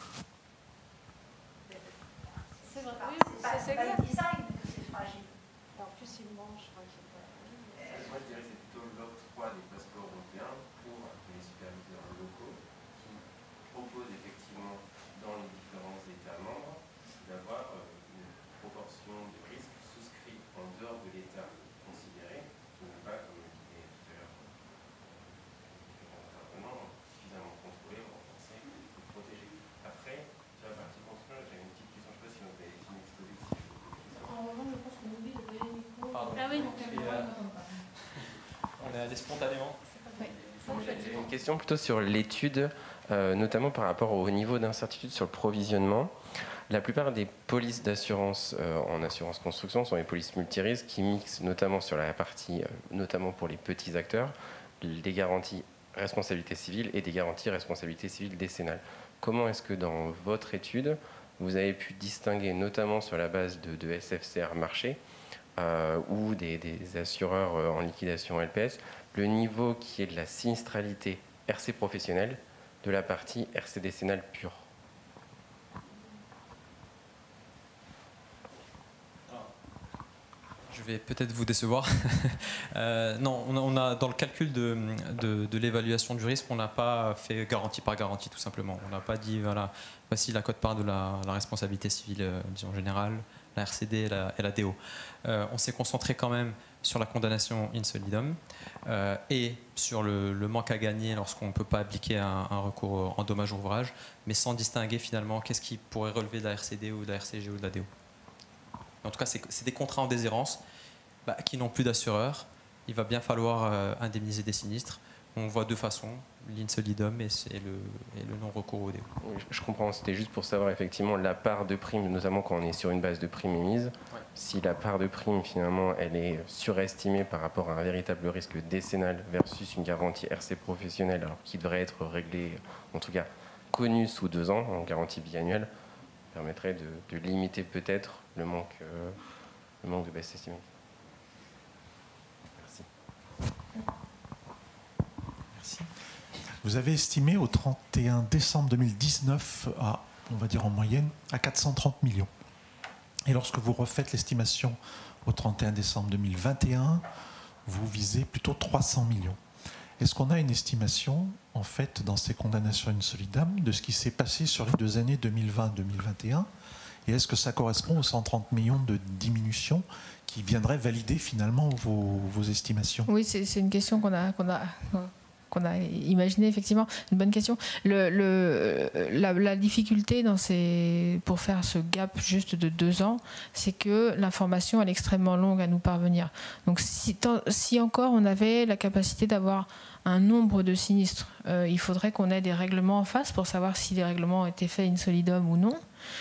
C'est vrai, Enfin, oui, c'est pas, c'est pas clair. le design, mais c'est fragile. En plus, il mange, je crois qu'il faut pas. Moi, je dirais que c'est plutôt l'octroi des passeports européens pour les superviseurs locaux qui proposent effectivement dans les différents États membres d'avoir une proportion de risques souscrits en dehors de l'État considéré, qui n'est pas, comme le disait tout à l'heure, intervenant, suffisamment contrôlé, renforcé ou protégé. Après, sur la partie construction, j'ai une petite question, je ne sais pas si on avait une exposé. En revanche, je pense qu'on oublie de donner le micro. Pardon. Ah oui, donc On est allé spontanément. J'ai une question plutôt sur l'étude, euh, notamment par rapport au niveau d'incertitude sur le provisionnement. La plupart des polices d'assurance euh, en assurance construction sont les polices multirisques qui mixent notamment sur la partie, euh, notamment pour les petits acteurs, des garanties responsabilité civile et des garanties responsabilité civile décennale. Comment est-ce que dans votre étude, vous avez pu distinguer, notamment sur la base de, de S F C R marché, euh, ou des, des assureurs euh, en liquidation L P S, le niveau qui est de la sinistralité R C professionnelle de la partie R C décennale pure. Je vais peut-être vous décevoir. euh, non, on a, on a dans le calcul de, de, de l'évaluation du risque, on n'a pas fait garantie par garantie, tout simplement. On n'a pas dit, voilà, voici la quote-part de la, la responsabilité civile, euh, disons générale, la R C D et la, et la D O. Euh, on s'est concentré quand même sur la condamnation in solidum euh, et sur le, le manque à gagner lorsqu'on ne peut pas appliquer un, un recours en dommage ouvrage, mais sans distinguer finalement qu'est-ce qui pourrait relever de la R C D ou de la R C G ou de la D O. En tout cas, c'est des contrats en déshérence bah, qui n'ont plus d'assureur. Il va bien falloir euh, indemniser des sinistres. On voit deux façons, l'in solidum et, le, et le non-recours au D O. Je comprends, c'était juste pour savoir effectivement la part de prime, notamment quand on est sur une base de prime émise. Ouais. Si la part de prime, finalement, elle est surestimée par rapport à un véritable risque décennal versus une garantie R C professionnelle, alors qui devrait être réglée, en tout cas connue sous deux ans, en garantie biannuelle, permettrait de, de limiter peut-être le manque, euh, le manque de baisse estimée. Merci. Merci. Vous avez estimé au trente et un décembre deux mille dix-neuf, à, on va dire en moyenne, à quatre cent trente millions. Et lorsque vous refaites l'estimation au trente et un décembre deux mille vingt et un, vous visez plutôt trois cents millions. Est-ce qu'on a une estimation, en fait, dans ces condamnations in solidum, de ce qui s'est passé sur les deux années deux mille vingt deux mille vingt et un? Et est-ce que ça correspond aux cent trente millions de diminution qui viendraient valider finalement vos, vos estimations? Oui, c'est une question qu'on a, qu'on a, qu'on a imaginée, effectivement. Une bonne question. Le, le, la, la difficulté dans ces, pour faire ce gap juste de deux ans, c'est que l'information est extrêmement longue à nous parvenir. Donc si, tant, si encore on avait la capacité d'avoir un nombre de sinistres, euh, il faudrait qu'on ait des règlements en face pour savoir si les règlements ont été faits in solidum ou non.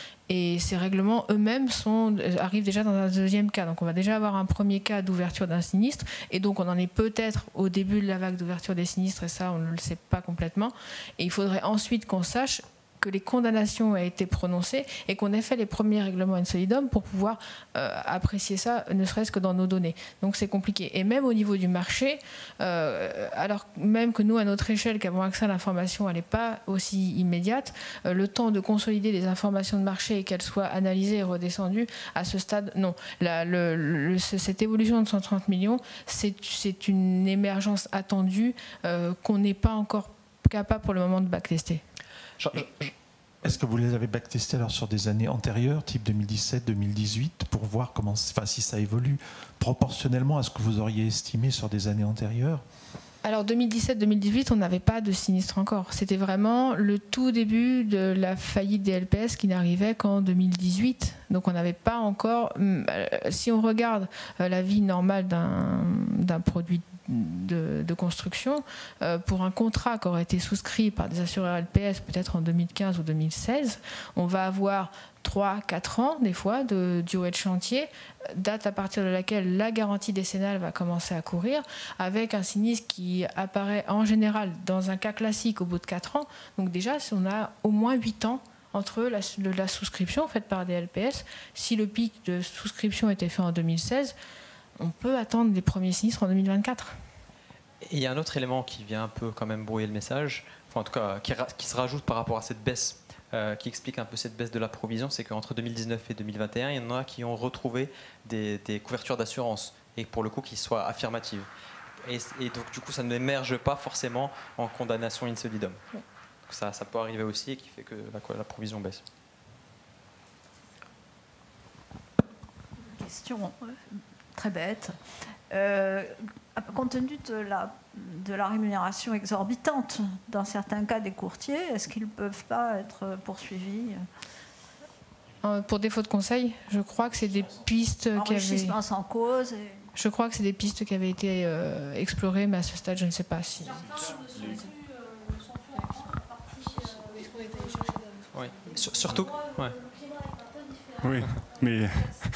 Et ces règlements eux-mêmes sont, arrivent déjà dans un deuxième cas. Donc on va déjà avoir un premier cas d'ouverture d'un sinistre. Et donc on en est peut-être au début de la vague d'ouverture des sinistres. Et ça, on ne le sait pas complètement. Et il faudrait ensuite qu'on sache que les condamnations aient été prononcées et qu'on ait fait les premiers règlements in solidum pour pouvoir euh, apprécier ça, ne serait-ce que dans nos données. Donc c'est compliqué. Et même au niveau du marché, euh, alors même que nous, à notre échelle, qui avons accès à l'information, elle n'est pas aussi immédiate, euh, le temps de consolider les informations de marché et qu'elles soient analysées et redescendues, à ce stade, non. La, le, le, cette évolution de cent trente millions, c'est une émergence attendue euh, qu'on n'est pas encore capable pour le moment de backtester. Est-ce que vous les avez backtestés alors sur des années antérieures, type deux mille dix-sept deux mille dix-huit, pour voir comment, enfin, si ça évolue proportionnellement à ce que vous auriez estimé sur des années antérieures? Alors deux mille dix-sept deux mille dix-huit, on n'avait pas de sinistre encore. C'était vraiment le tout début de la faillite des L P S qui n'arrivait qu'en deux mille dix-huit. Donc on n'avait pas encore... Si on regarde la vie normale d'un produit De, de construction, euh, pour un contrat qui aurait été souscrit par des assureurs L P S peut-être en deux mille quinze ou deux mille seize, on va avoir trois quatre ans des fois de durée de chantier, date à partir de laquelle la garantie décennale va commencer à courir, avec un sinistre qui apparaît en général dans un cas classique au bout de quatre ans. Donc déjà, on a au moins huit ans entre la, la souscription faite par des L P S. Si le pic de souscription était fait en deux mille seize, on peut attendre les premiers sinistres en deux mille vingt-quatre. Et il y a un autre élément qui vient un peu quand même brouiller le message, enfin en tout cas qui, qui se rajoute par rapport à cette baisse, euh, qui explique un peu cette baisse de la provision, c'est qu'entre deux mille dix-neuf et deux mille vingt et un, il y en a qui ont retrouvé des, des couvertures d'assurance, et pour le coup qui soient affirmatives. Et, et donc du coup ça n'émerge pas forcément en condamnation in solidum. Donc ça, ça peut arriver aussi et qui fait que la, la provision baisse. Question très bête. Euh, compte tenu de la, de la rémunération exorbitante dans certains cas des courtiers, est-ce qu'ils ne peuvent pas être poursuivis? Pour défaut de conseil, je crois que c'est des pistes qui avaient... sans cause et... Je crois que c'est des pistes qui avaient été euh, explorées, mais à ce stade, je ne sais pas si... Oui, surtout... Ouais. Oui, mais...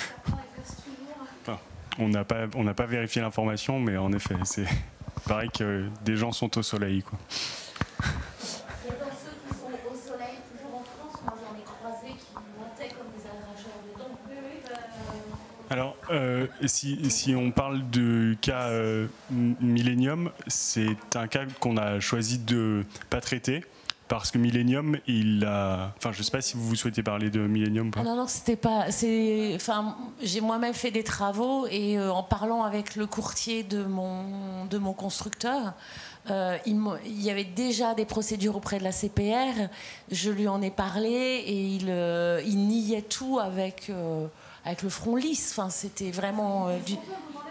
On n'a pas, on n'a pas vérifié l'information, mais en effet, c'est pareil que des gens sont au soleil, quoi. Et dans ceux qui sont au soleil, toujours en France, moi j'en ai croisé qui montaient comme des arracheurs de dents. Euh, Alors, euh, si, si on parle de cas euh, Millennium, c'est un cas qu'on a choisi de ne pas traiter. Parce que Millennium, il a... Enfin, je ne sais pas si vous souhaitez parler de Millennium ou pas. Ah non, non, c'était pas... C'est... Enfin, j'ai moi-même fait des travaux et euh, en parlant avec le courtier de mon, de mon constructeur, euh, il, il y avait déjà des procédures auprès de la C P R. Je lui en ai parlé et il, euh, il niait tout avec, euh, avec le front lisse. Enfin, c'était vraiment... Euh, du...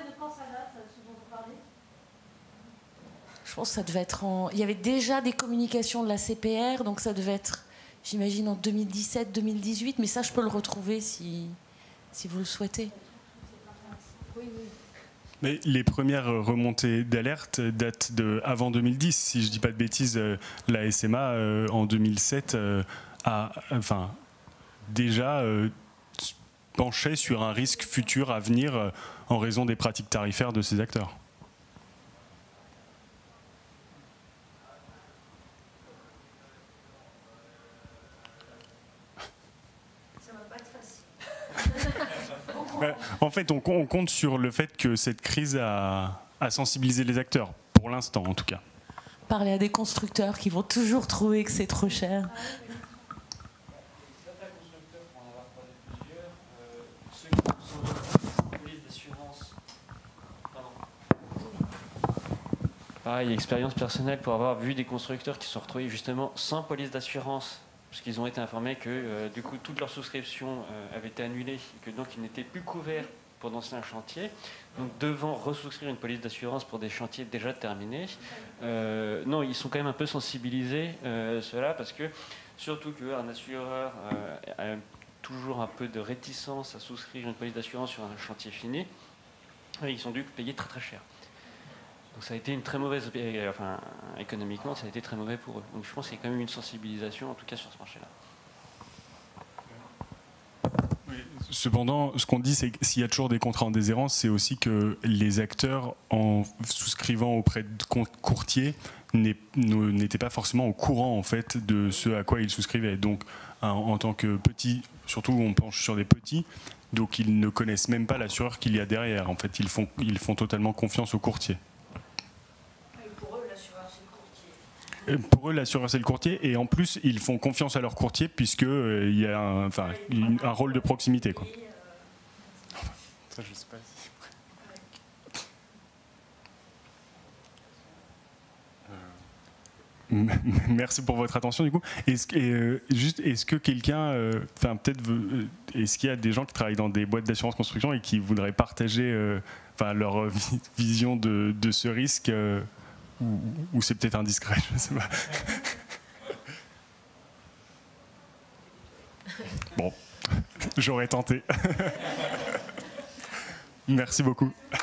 Je pense que ça devait être en... Il y avait déjà des communications de la C P R, donc ça devait être, j'imagine, en deux mille dix-sept deux mille dix-huit, mais ça, je peux le retrouver si, si vous le souhaitez. Oui, oui. Mais les premières remontées d'alerte datent de avant deux mille dix. Si je ne dis pas de bêtises, la S M A, euh, en deux mille sept, euh, a enfin, déjà euh, penché sur un risque futur à venir euh, en raison des pratiques tarifaires de ces acteurs. En fait, on, on compte sur le fait que cette crise a, a sensibilisé les acteurs, pour l'instant en tout cas. Parler à des constructeurs qui vont toujours trouver que c'est trop cher. Certains constructeurs, pour en avoir parlé plusieurs, euh, ceux qui sont en police d'assurance. Pareil, expérience personnelle pour avoir vu des constructeurs qui se sont retrouvés justement sans police d'assurance. Parce qu'ils ont été informés que euh, du coup toute leur souscription euh, avait été annulée et que donc ils n'étaient plus couverts pour lancer un chantier, donc devant resouscrire une police d'assurance pour des chantiers déjà terminés. Euh, non, ils sont quand même un peu sensibilisés euh, ceux-là, parce que surtout qu'un assureur euh, a toujours un peu de réticence à souscrire une police d'assurance sur un chantier fini, et ils ont dû payer très très cher. Donc ça a été une très mauvaise, enfin économiquement ça a été très mauvais pour eux. Donc je pense qu'il y a quand même une sensibilisation en tout cas sur ce marché-là. Oui. Cependant, ce qu'on dit, c'est que s'il y a toujours des contrats en déshérence, c'est aussi que les acteurs, en souscrivant auprès de courtiers, n'étaient pas forcément au courant en fait de ce à quoi ils souscrivaient. Donc en, en tant que petits, surtout on penche sur des petits, donc ils ne connaissent même pas l'assureur qu'il y a derrière. En fait, ils font, ils font totalement confiance au courtier. Pour eux, l'assureur, c'est le courtier, et en plus, ils font confiance à leur courtier, puisqu'il euh, y a un, enfin, une, un rôle de proximité, quoi. Ça, je sais pas si... euh... Merci pour votre attention, du coup. Est-ce, et, euh, juste, est-ce que quelqu'un, euh, enfin, peut-être, veut, est-ce qu'il y a des gens qui travaillent dans des boîtes d'assurance construction et qui voudraient partager, euh, enfin, leur vision de, de ce risque euh, Ou, ou c'est peut-être indiscret, je ne sais pas. Bon, j'aurais tenté. Merci beaucoup.